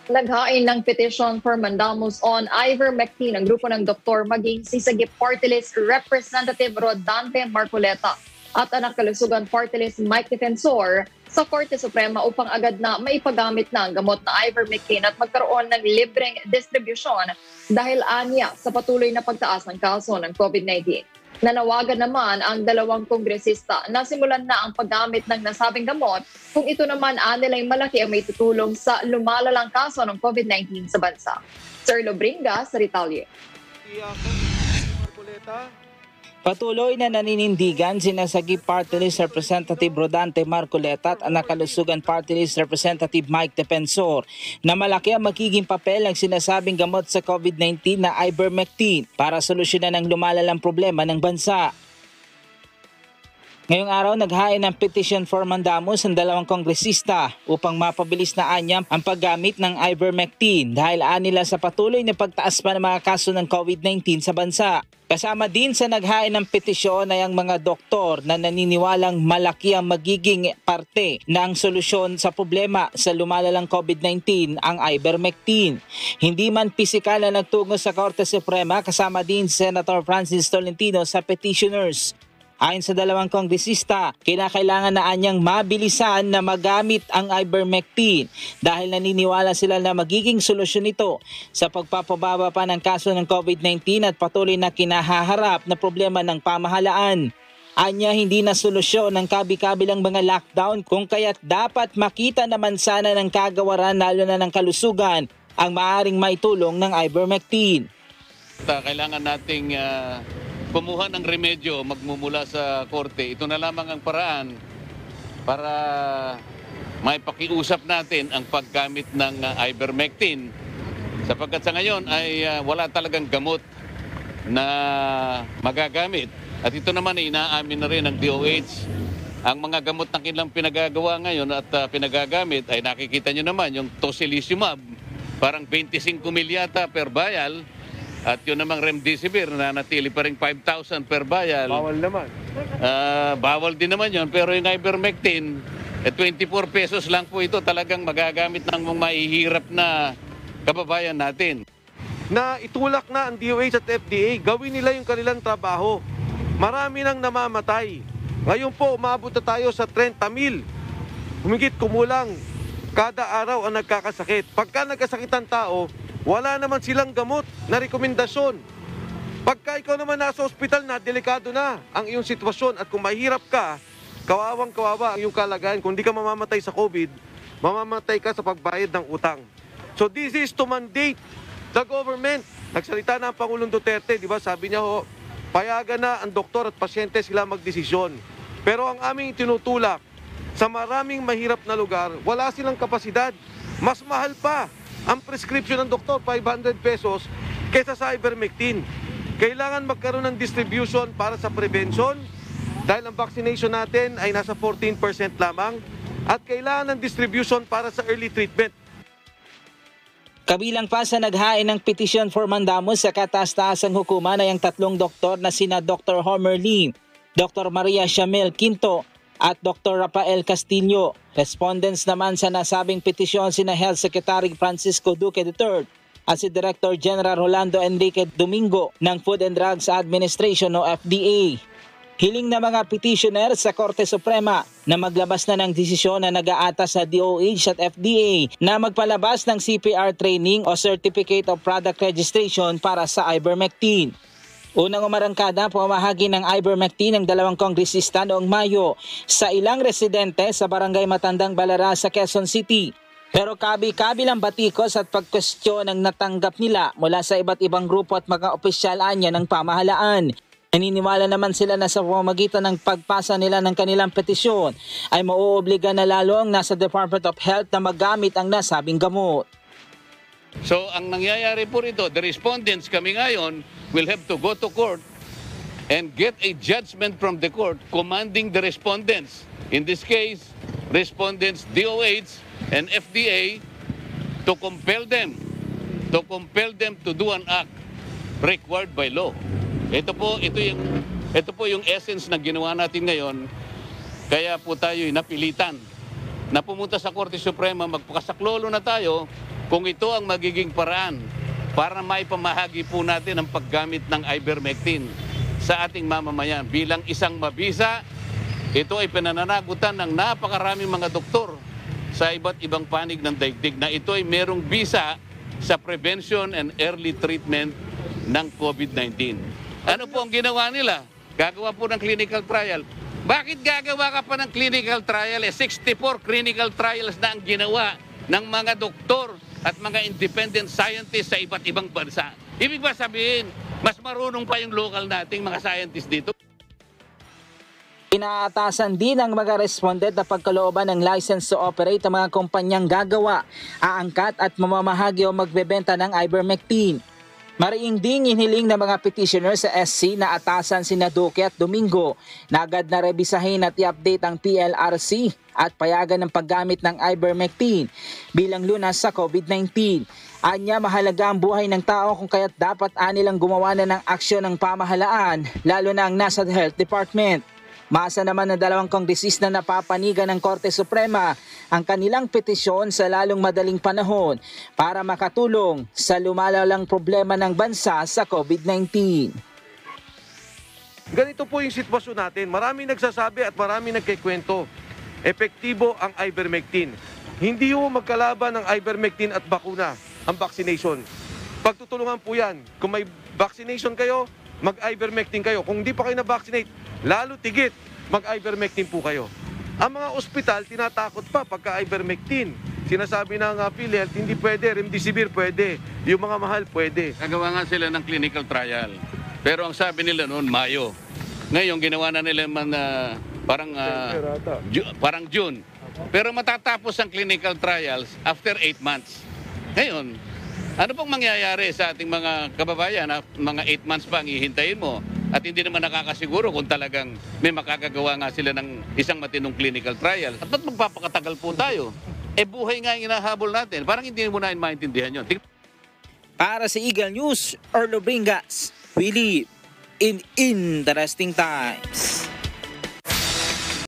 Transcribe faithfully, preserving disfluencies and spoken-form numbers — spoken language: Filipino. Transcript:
Naghain ng petition for mandamus on ivermectin ang grupo ng doktor maging si Sagip Party List Representative Rodante Marcoleta at anak kalusugan Party List Mike Defensor sa Korte Suprema upang agad na maipagamit na ang gamot na ivermectin at magkaroon ng libreng distribusyon dahil anya sa patuloy na pagtaas ng kaso ng COVID nineteen. Nanawagan naman ang dalawang kongresista na simulan na ang paggamit ng nasabing gamot kung ito naman anilay malaki ang may tutulong sa lumalalang kaso ng COVID nineteen sa bansa. Sir Lobringa sa Retalye. Patuloy na naninindigan sina Sagip Party List Representative Rodante Marcoleta at anak kalusugan Party List Representative Mike Defensor na malaki ang magiging papel ng sinasabing gamot sa COVID nineteen na ivermectin para solusyonan ang lumalalang problema ng bansa. Ngayong araw, naghain ng petition for mandamus ang dalawang kongresista upang mapabilis na anyam ang paggamit ng ivermectin dahil anila sa patuloy na pagtaas pa ng mga kaso ng COVID nineteen sa bansa. Kasama din sa naghain ng petisyon ay ang mga doktor na naniniwalang malaki ang magiging parte ng solusyon sa problema sa lumalalang COVID nineteen ang ivermectin. Hindi man pisikal na nagtungo sa Korte Suprema, kasama din Senator Francis Tolentino sa petitioners. Ayon sa dalawang kongresista, kinakailangan na anyang mabilisan na magamit ang ivermectin dahil naniniwala sila na magiging solusyon ito sa pagpapababa pa ng kaso ng COVID nineteen at patuloy na kinahaharap na problema ng pamahalaan. Anya hindi na solusyon ng kabi-kabilang mga lockdown kung kaya't dapat makita naman sana ng kagawaran lalo na ng kalusugan ang maaaring maitulong ng ivermectin. Kailangan nating uh... kumuha ng remedyo magmumula sa korte. Ito na lamang ang paraan para maipakiusap natin ang paggamit ng uh, ivermectin. Sapagkat sa ngayon ay uh, wala talagang gamot na magagamit. At ito naman ay inaamin na rin ng D O H. Ang mga gamot na kanilang pinagagawa ngayon at uh, pinagagamit ay nakikita nyo naman yung tocilizumab. Parang twenty-five mil yata per vial. At yun namang remdesivir na natili pa rin five thousand per vial. Bawal naman. Uh, bawal din naman yun. Pero yung ivermectin, eh, twenty-four pesos lang po ito talagang magagamit ng mga mahihirap na kababayan natin. Na itulak na ang D O H at F D A, gawin nila yung kanilang trabaho. Marami nang namamatay. Ngayon po, umabot na tayo sa thirty mil. Humigit kumulang kada araw ang nagkakasakit. Pagka nagkasakit ang tao, wala naman silang gamot na rekomendasyon. Pagka ikaw naman nasa ospital na, delikado na ang iyong sitwasyon at kung mahirap ka, kawawang kawawa ang iyong kalagayan. Kung di ka mamamatay sa COVID, mamamatay ka sa pagbayad ng utang. So this is to mandate the government. Nagsalita na ang Pangulong Duterte, di ba? Sabi niya ho, payagan na ang doktor at pasyente sila magdesisyon. Pero ang aming tinutulak, sa maraming mahirap na lugar, wala silang kapasidad. Mas mahal pa ang prescription ng doktor, five hundred pesos, kaysa sa ivermectin. Kailangan magkaroon ng distribution para sa prevention dahil ang vaccination natin ay nasa fourteen percent lamang at kailangan ng distribution para sa early treatment. Kabilang pa sa naghain ng petition for mandamus sa kataas-taasang hukuman ay ang tatlong doktor na sina Doctor Homer Lim, Doctor Maria Shamel Quinto at Doctor Rafael Castillo. Respondents naman sa nasabing petisyon sina Health Secretary Francisco Duque the third at si Director General Rolando Enrique Domingo ng Food and Drugs Administration o F D A. Hiling na mga petitioner sa Korte Suprema na maglabas na ng desisyon na nag-aatas sa D O H at F D A na magpalabas ng C P R training o Certificate of Product Registration para sa ivermectin. Unang umarangkada pamahagi ng ivermectin ng dalawang kongresista noong Mayo sa ilang residente sa Barangay Matandang Balara sa Quezon City. Pero kabi-kabilang batikos at pagkwestiyon ang natanggap nila mula sa iba't ibang grupo at mga opisyalan ng pamahalaan. Naniniwala naman sila na sa pamamagitan ng pagpasa nila ng kanilang petisyon ay mauobliga na lalo ang nasa Department of Health na magamit ang nasabing gamot. So ang nangyayari po rito, the respondents kami ngayon will have to go to court and get a judgment from the court commanding the respondents. In this case, respondents D O H and F D A to compel them, to compel them to do an act required by law. Ito po, ito yung, ito po yung essence na ginawa natin ngayon. Kaya po tayo napilitan na pumunta sa Korte Suprema, magpakasaklolo na tayo kung ito ang magiging paraan para maipamahagi po natin ang paggamit ng ivermectin sa ating mamamayan. Bilang isang mabisa, ito ay pinananagutan ng napakaraming mga doktor sa iba't ibang panig ng daigdig na ito ay merong bisa sa prevention and early treatment ng COVID nineteen. Ano po ang ginawa nila? Gagawa po ng clinical trial. Bakit gagawa ka pa ng clinical trial? Eh, sixty-four clinical trials na ang ginawa ng mga doktor at mga independent scientists sa iba't ibang bansa. Ibig ba sabihin, mas marunong pa yung local nating mga scientists dito? Inaatasan din ng mga respondent na pagkalooban ng license to operate ang mga kumpanyang gagawa, aangkat at mamamahagi o magbebenta ng ivermectin. Mariing ding inhiling ng mga petitioner sa S C na atasan sina Duque at Domingo na agad na rebisahin at i-update ang P L R C at payagan ng paggamit ng ivermectin bilang lunas sa COVID nineteen. Anya, mahalaga ang buhay ng tao kung kaya't dapat anilang gumawa na ng aksyon ng pamahalaan, lalo na ang nasa Health Department. Masa naman ng dalawang kongresista na napapanigan ng Korte Suprema ang kanilang petisyon sa lalong madaling panahon para makatulong sa lumalalang problema ng bansa sa COVID nineteen. Ganito po yung sitwasyon natin. Marami nagsasabi at marami nagkikwento. Epektibo ang ivermectin. Hindi ho magkalaban ng ivermectin at bakuna, ang vaccination. Pagtutulungan po yan. Kung may vaccination kayo, mag-ivermectin kayo. Kung hindi pa kayo na-vaccinate, lalo tigit, mag-ivermectin po kayo. Ang mga ospital, tinatakot pa pagka-ivermectin. Sinasabi ng uh, PhilHealth, hindi pwede, remdesivir pwede, yung mga mahal pwede. Nagawa nga sila ng clinical trial. Pero ang sabi nila noon, Mayo. Ngayon, ginawa na nila man, uh, parang, uh, Ju- parang June. Pero matatapos ang clinical trials after eight months. Ngayon, ano pong mangyayari sa ating mga kababayan na mga eight months pa ang ihintayin mo at hindi naman nakakasiguro kung talagang may makakagawa nga sila ng isang matinong clinical trial? At ba't magpapakatagal po tayo? Eh buhay nga yung inahabol natin. Parang hindi mo na maintindihan yun. Para sa Eagle News, Orlo Bringas, we live in interesting times.